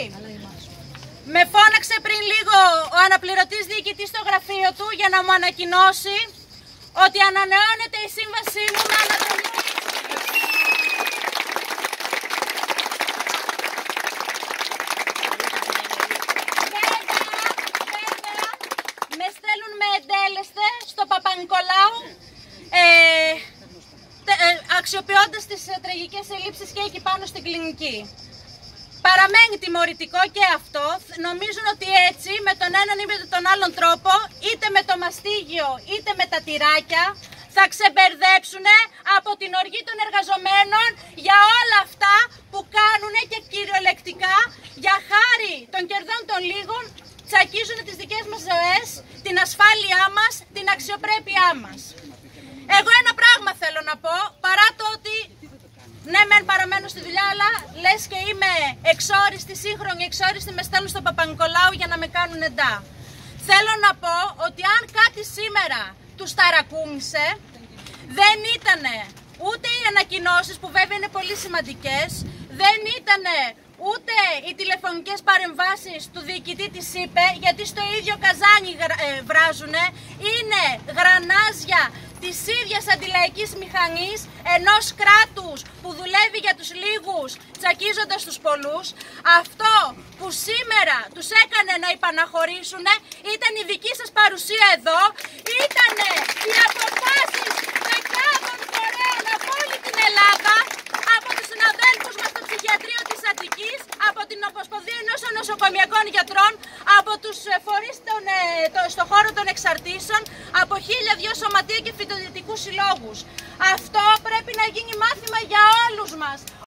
Με φώναξε πριν λίγο ο αναπληρωτής διοικητής στο γραφείο του για να μου ανακοινώσει ότι ανανεώνεται η σύμβασή μου με αναδρομική. Βέβαια, με στέλνουν με εντέλεστε στο Παπα-Νικολάου, αξιοποιώντας τις τραγικές ελλείψεις και εκεί πάνω στην κλινική. Παραμένει τιμωρητικό και αυτό. Νομίζουν ότι έτσι με τον έναν ή με τον άλλον τρόπο, είτε με το μαστίγιο είτε με τα τυράκια, θα ξεμπερδέψουν από την οργή των εργαζομένων για όλα αυτά που κάνουν και κυριολεκτικά για χάρη των κερδών των λίγων τσακίζουν τις δικές μας ζωές, την ασφάλειά μας, την αξιοπρέπειά μας. Εγώ ένα πράγμα θέλω να πω, παρά το ότι ναι, μεν παραμένω στη δουλειά, αλλά λες και είμαι εξόριστη, σύγχρονη εξόριστη, με στέλνουν στο Παπα-Νικολάου για να με κάνουν εντά. Θέλω να πω ότι αν κάτι σήμερα τους ταρακούνησε, δεν ήτανε ούτε οι ανακοινώσεις, που βέβαια είναι πολύ σημαντικές, δεν ήτανε ούτε οι τηλεφωνικές παρεμβάσεις του διοικητή της ΥΠΕ, γιατί στο ίδιο καζάνι βράζουνε, είναι γρανάζια της ίδιας αντιλαϊκής μηχανής ενός κράτους που δουλεύει για τους λίγους τσακίζοντας τους πολλούς. Αυτό που σήμερα τους έκανε να υπαναχωρήσουν ήταν η δική σας παρουσία εδώ, ήταν οι αποφάσεις δεκάδων φορέων από όλη την Ελλάδα, από τους συναδέλφους μας στο ψυχιατρίο της Αττικής, από την Ομοσπονδία Ενώσεων Νοσοκομιακών Γιατρών, από τους φορείς στον χώρο των εξαρτήσεων, από 1002 σωματεία και φυτοδυτικούς συλλόγους. Αυτό πρέπει να γίνει μάθημα για όλους μας.